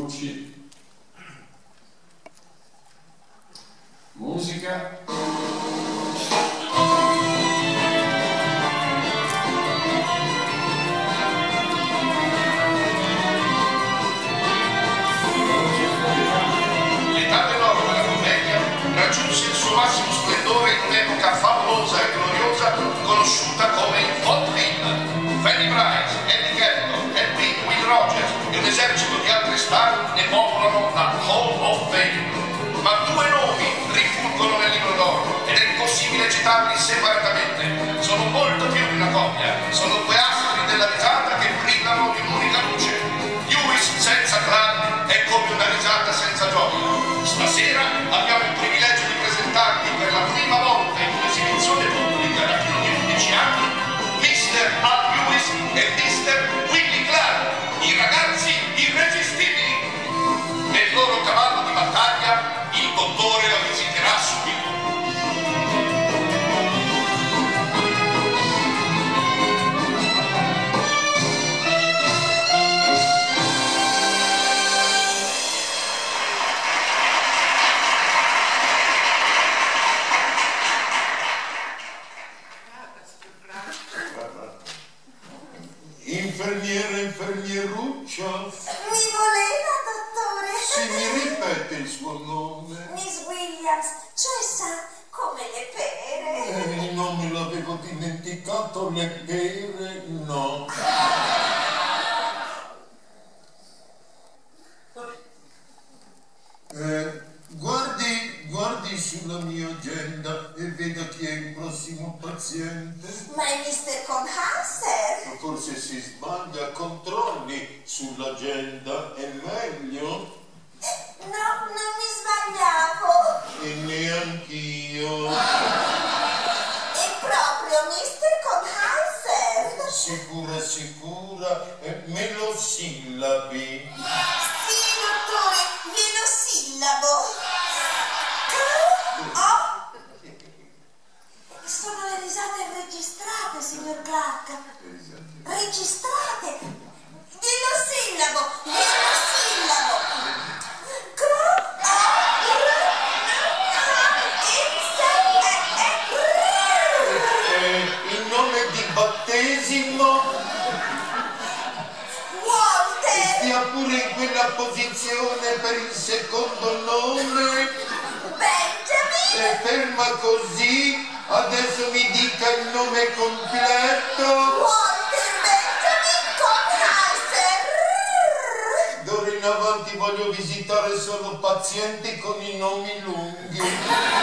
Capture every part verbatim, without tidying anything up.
luci, musica. Raggiunse il suo massimo splendore in un'epoca favolosa e gloriosa conosciuta come il vaudeville. Fanny Brice, Eddie Campbell, Ed Bean, Will Rogers e un esercito di altre star ne popolano la Hall of Fame. Ma due nomi rifuggono nel libro d'oro ed è impossibile citarli separatamente. Sono molto più di una coppia, sono due astri della risata che brillano in un'unica luce. Lewis senza clan è come una risata senza gioia. Stasera abbiamo il privilegio di presentarvi per la prima volta in un'esibizione pubblica da più di undici anni mister Al Lewis e mister Willie Clark, i ragazzi irresistibili. Nel loro cavallo di battaglia il dottore la visiterà subito. Infermiere, infermieruccia. Mi voleva, dottore? Sì, mi ripete il suo nome? Miss Williams, cioè sa, come le pere. Eh, non me l'avevo dimenticato, le pere, no. Eh, guardi, guardi sulla mia agenda e veda chi è il prossimo paziente. Ma è mister Conhauser? Forse si sbaglia, controlli sull'agenda, è meglio? No, non mi sbagliavo. E neanch'io. È proprio mister Conhauser? Sicura, sicura, eh, me lo sillabi. Sì, dottore, glielo sillabo. Oh! Sono le risate registrate, signor Clark. Registrate! Glielo sillabo! Glielo sillabo! Eh, il nome di battesimo? Walter! Stia pure in quella posizione per il secondo nome. Benjamin! E ferma così. Adesso mi dica il nome completo. Walter Benjamin Conhauser! D'ora in avanti voglio visitare solo pazienti con i nomi lunghi.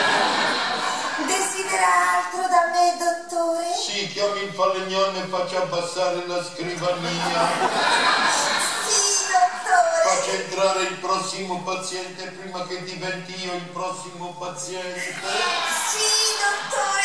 Desidera altro da me, dottore? Sì, chiami il falegname e faccia abbassare la scrivania. Sì, dottore! Faccia entrare il prossimo paziente prima che diventi io il prossimo paziente. Sì, dottore!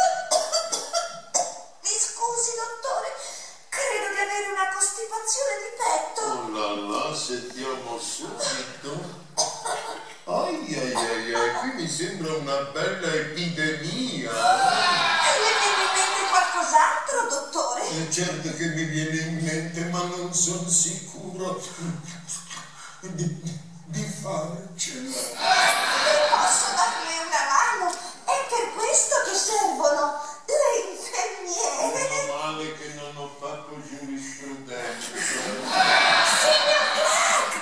Mi scusi, dottore, credo di avere una costipazione di petto. Oh là là, sentiamo subito. Ai ai ai ai, qui mi sembra una bella epidemia. Le viene in mente qualcos'altro, dottore? È certo che mi viene in mente, ma non sono sicuro di, di farcela. Posso darle una mano? È per questo che servono le infermiere. Meno male che non ho fatto giurisprudenza. Signor Clark!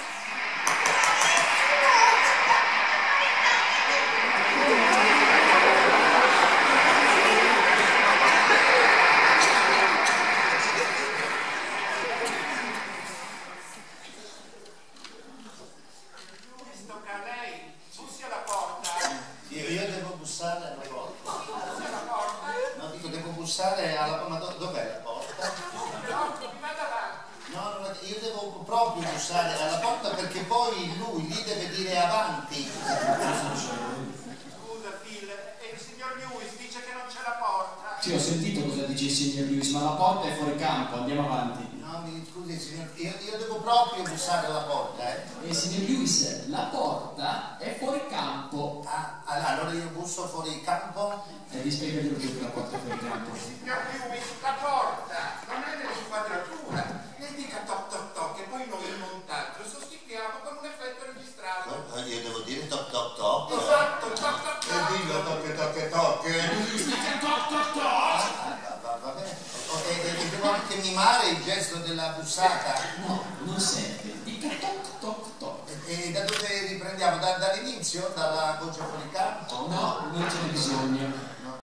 Tocca a lei, bussi alla porta. Io, io devo bussare alla porta. Bussi alla porta. No, dico, devo bussare alla porta. Ma do- dov'è la porta? No, mi vada avanti. No, no, io devo proprio bussare alla porta perché poi lui lì deve dire avanti. Scusa, Phil, e il signor Lewis dice che non c'è la porta. Sì, ho sentito cosa dice il signor Lewis, ma la porta è fuori campo, andiamo avanti. No, mi scusi, signor, io, io devo proprio bussare alla porta, eh. E signor Lewis, la porta è fuori campo. Ah, allora io busso fuori campo. E vi spiegherò più che la porta è fuori campo. Signor Lewis, la porta non è nell'inquadratura. Ne dica toc toc toc e poi noi in montaggio sostituiamo con un effetto dillo tocche tocche tocche. Toc toc toc. Ah, va, va bene. E, e, e devo anche mimare il gesto della bussata? No, non serve. Dica toc toc toc. E, e da dove riprendiamo? Da, dall'inizio? Dalla voce fuori campo? No, non ce n'è bisogno.